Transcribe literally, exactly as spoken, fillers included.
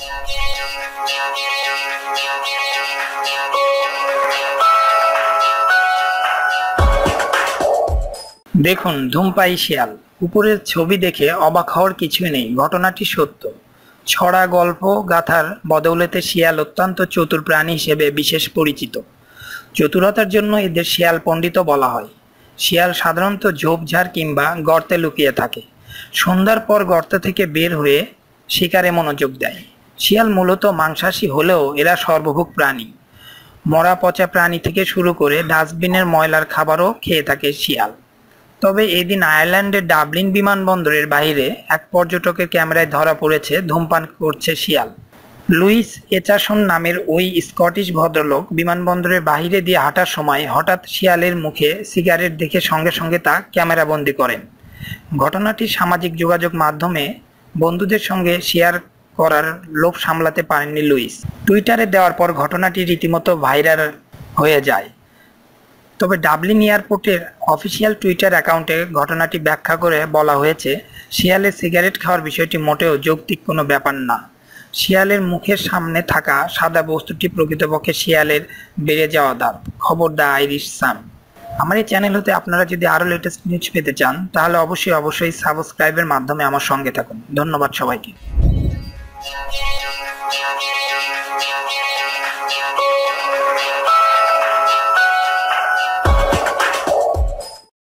দেখুন ধূমপায়ী শিয়াল। উপরের ছবি দেখে অবাক হওয়ার কিছুই নেই, ঘটনাটি সত্য। ছড়া গল্প গাথার বদৌলতে শিয়াল অত্যন্ত চতুর প্রাণী হিসেবে বিশেষ পরিচিত। চতুরতার জন্য এদের শিয়াল পণ্ডিত বলা হয়। শিয়াল সাধারণত ঝোপঝাড় কিংবা গর্তে লুকিয়ে থাকে। সন্ধ্যার পর গর্ত থেকে বের হয়ে শিকারে মনোযোগ দেয়। শিয়াল মূলত মাংসাশী হলেও এরা সর্বভোগ প্রাণী। মরা পচা প্রাণী থেকে শুরু করে ডাস্টবিনের ময়লার খাবারও খেয়ে থাকে শিয়াল। তবে এদিন আয়ারল্যান্ডের ডাবলিন বিমানবন্দরের বাইরে এক পর্যটকের ক্যামেরায় ধরা পড়েছে ধূমপান করছে শিয়াল। লুইস এচাসন নামের ওই স্কটিশ ভদ্রলোক বিমানবন্দরের বাইরে দিয়ে হাঁটার সময় হঠাৎ শিয়ালের মুখে সিগারেট দেখে সঙ্গে সঙ্গে তা ক্যামেরাবন্দি করেন। ঘটনাটি সামাজিক যোগাযোগ মাধ্যমে বন্ধুদের সঙ্গে শেয়ার করার লোভ সামলাতে পারেননি লুইস। টুইটারে দেওয়ার পর ঘটনাটি রীতিমতো ভাইরাল হয়ে যায়। তবে ডাবলিন এয়ারপোর্টের অফিসিয়াল টুইটার অ্যাকাউন্টে ঘটনাটি ব্যাখ্যা করে বলা হয়েছে, শিয়ালের সিগারেট খাওয়ার বিষয়টি মোটেও যৌক্তিক কোনো ব্যাপার না। শিয়ালের মুখের সামনে থাকা সাদা বস্তুটি প্রকৃতপক্ষে শিয়ালের বেড়ে যাওয়া দাঁত। খবর দ্য আইরিশ সান। আমার এই চ্যানেল হতে আপনারা যদি আরও লেটেস্ট নিউজ পেতে চান তাহলে অবশ্যই অবশ্যই সাবস্ক্রাইবের মাধ্যমে আমার সঙ্গে থাকুন। ধন্যবাদ সবাইকে।